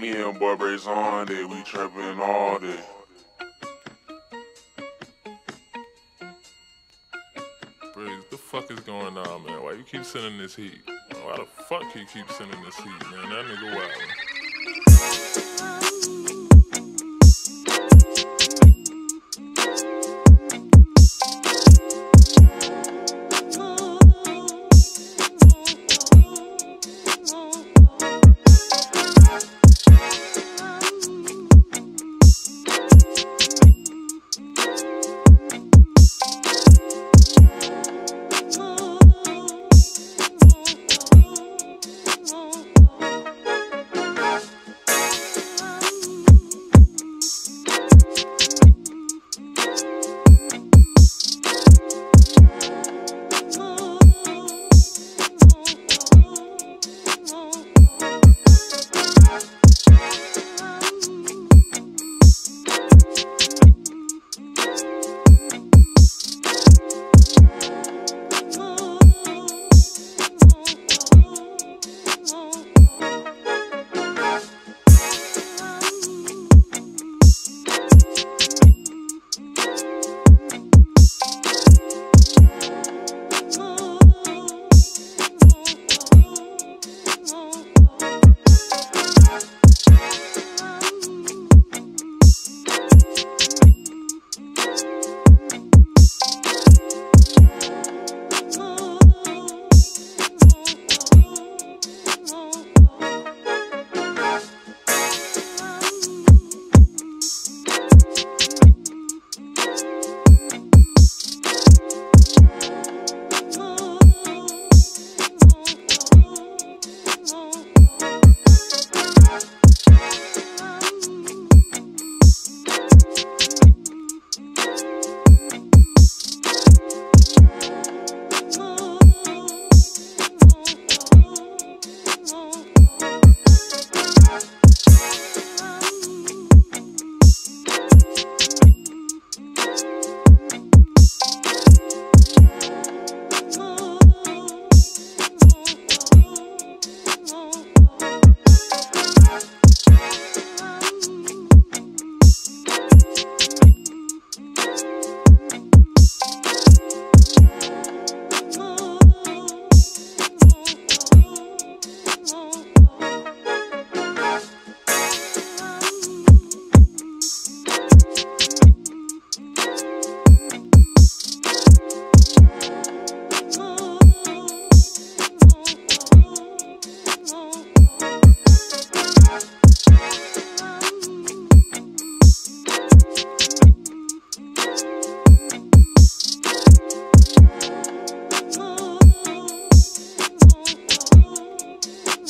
Me and boy Braezonday, we trapping all day. Braze, what the fuck is going on, man? Why you keep sending this heat? Why the fuck you keep sending this heat, man? That nigga wild.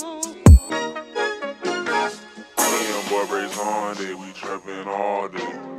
Boy Braezonday, we trapping all day.